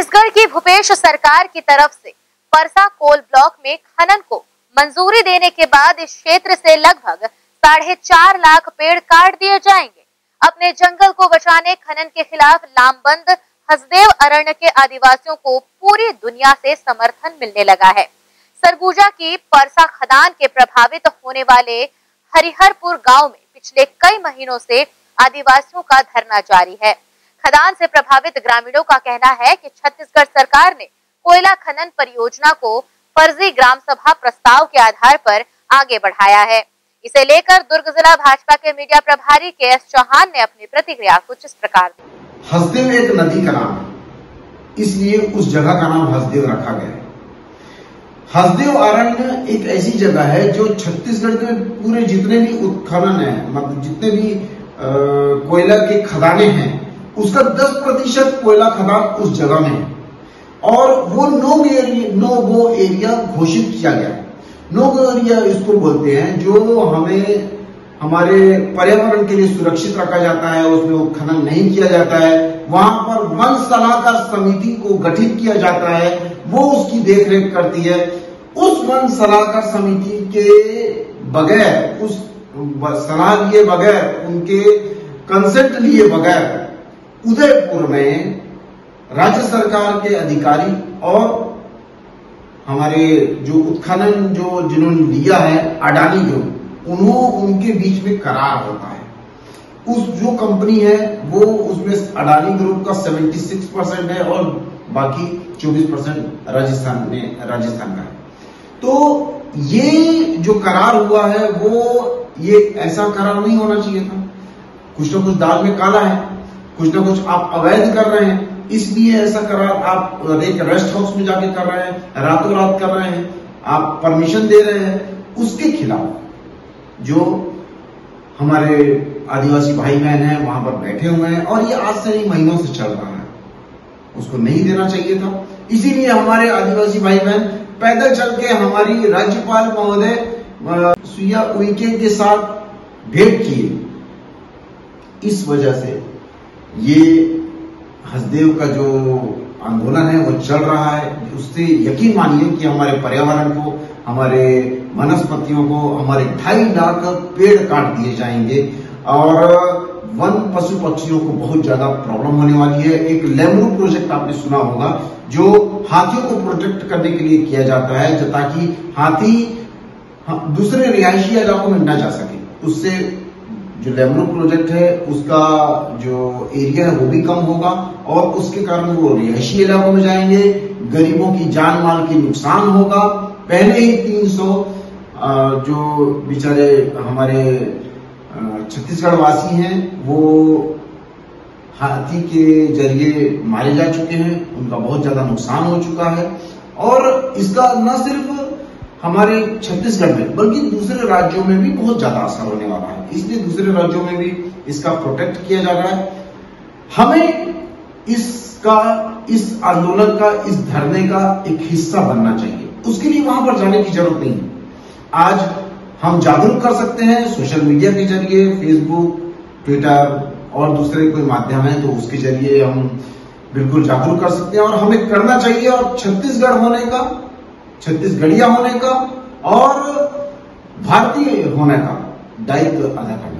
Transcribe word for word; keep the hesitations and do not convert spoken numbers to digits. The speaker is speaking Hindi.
छत्तीसगढ़ की भूपेश सरकार की तरफ से परसा कोल ब्लॉक में खनन को मंजूरी देने के बाद इस क्षेत्र से लगभग साढ़े चार लाख पेड़ काट दिए जाएंगे। अपने जंगल को बचाने खनन के खिलाफ लामबंद हसदेव अरण्य के आदिवासियों को पूरी दुनिया से समर्थन मिलने लगा है। सरगुजा की परसा खदान के प्रभावित होने वाले हरिहरपुर गांव में पिछले कई महीनों से आदिवासियों का धरना जारी है। खदान से प्रभावित ग्रामीणों का कहना है कि छत्तीसगढ़ सरकार ने कोयला खनन परियोजना को फर्जी ग्राम सभा प्रस्ताव के आधार पर आगे बढ़ाया है। इसे लेकर दुर्ग जिला भाजपा के मीडिया प्रभारी के एस चौहान ने अपनी प्रतिक्रिया कुछ इस प्रकार दी। हसदेव एक नदी का नाम है, इसलिए उस जगह का नाम हसदेव रखा गया है। हसदेव अरण्य एक ऐसी जगह है जो छत्तीसगढ़ के पूरे जितने भी उत्खनन है, मतलब जितने भी कोयला के खदाने हैं, उसका दस प्रतिशत कोयला खदान उस जगह में है और वो no area no go area घोषित किया गया है। नो गो एरिया इसको बोलते हैं जो हमें हमारे पर्यावरण के लिए सुरक्षित रखा जाता है, उसमें खनन नहीं किया जाता है। वहां पर वन सलाहकार समिति को गठित किया जाता है, वो उसकी देखरेख करती है। उस वन सलाहकार समिति के बगैर, उस सलाह लिए बगैर, उनके कंसेंट लिए बगैर उदयपुर में राज्य सरकार के अधिकारी और हमारे जो उत्खनन जो जिन्होंने लिया है अडानी ग्रुप, उन्होंने उनके बीच में करार होता है। उस जो कंपनी है वो उसमें अडानी ग्रुप का छिहत्तर परसेंट है और बाकी चौबीस परसेंट राजस्थान में राजस्थान का है। तो ये जो करार हुआ है वो ये ऐसा करार नहीं होना चाहिए था। कुछ ना कुछ दाल में काला है, कुछ ना कुछ आप अवैध कर रहे हैं, इसलिए ऐसा करार आप एक रेस्ट हाउस में जाके कर रहे हैं, रातों रात कर रहे हैं, आप परमिशन दे रहे हैं। उसके खिलाफ जो हमारे आदिवासी भाई बहन हैं वहां पर बैठे हुए हैं और ये आज से नहीं महीनों से चल रहा है, उसको नहीं देना चाहिए था। इसीलिए हमारे आदिवासी भाई बहन पैदल चल के हमारी राज्यपाल महोदय सुइया उइके के साथ भेंट किए। इस वजह से ये हसदेव का जो आंदोलन है वो चल रहा है। उससे यकीन मानिए कि हमारे पर्यावरण को, हमारे वनस्पतियों को, हमारे ढाई लाख पेड़ काट दिए जाएंगे और वन पशु पक्षियों को बहुत ज्यादा प्रॉब्लम होने वाली है। एक लेमरू प्रोजेक्ट आपने सुना होगा जो हाथियों को प्रोटेक्ट करने के लिए किया जाता है ताकि हाथी दूसरे रिहायशी इलाकों में न जा सके। उससे जो लेमरू प्रोजेक्ट है उसका जो एरिया है वो भी कम होगा और उसके कारण वो रिहायशी इलाकों में जाएंगे, गरीबों की जान माल की नुकसान होगा। पहले ही तीन सौ जो बेचारे हमारे छत्तीसगढ़ वासी हैं वो हाथी के जरिए मारे जा चुके हैं, उनका बहुत ज्यादा नुकसान हो चुका है और इसका न सिर्फ हमारे छत्तीसगढ़ में बल्कि दूसरे राज्यों में भी बहुत ज्यादा असर होने वाला है। इसलिए दूसरे राज्यों में भी इसका प्रोटेक्ट किया जा रहा है। हमें इसका इस आंदोलन का, इस धरने का एक हिस्सा बनना चाहिए। उसके लिए वहां पर जाने की जरूरत नहीं है। आज हम जागरूक कर सकते हैं सोशल मीडिया के जरिए, फेसबुक, ट्विटर और दूसरे कोई माध्यम है तो उसके जरिए हम बिल्कुल जागरूक कर सकते हैं और हमें करना चाहिए। और छत्तीसगढ़ होने का, छत्तीसगढ़िया होने का और भारतीय होने का दायित्व अदा करना।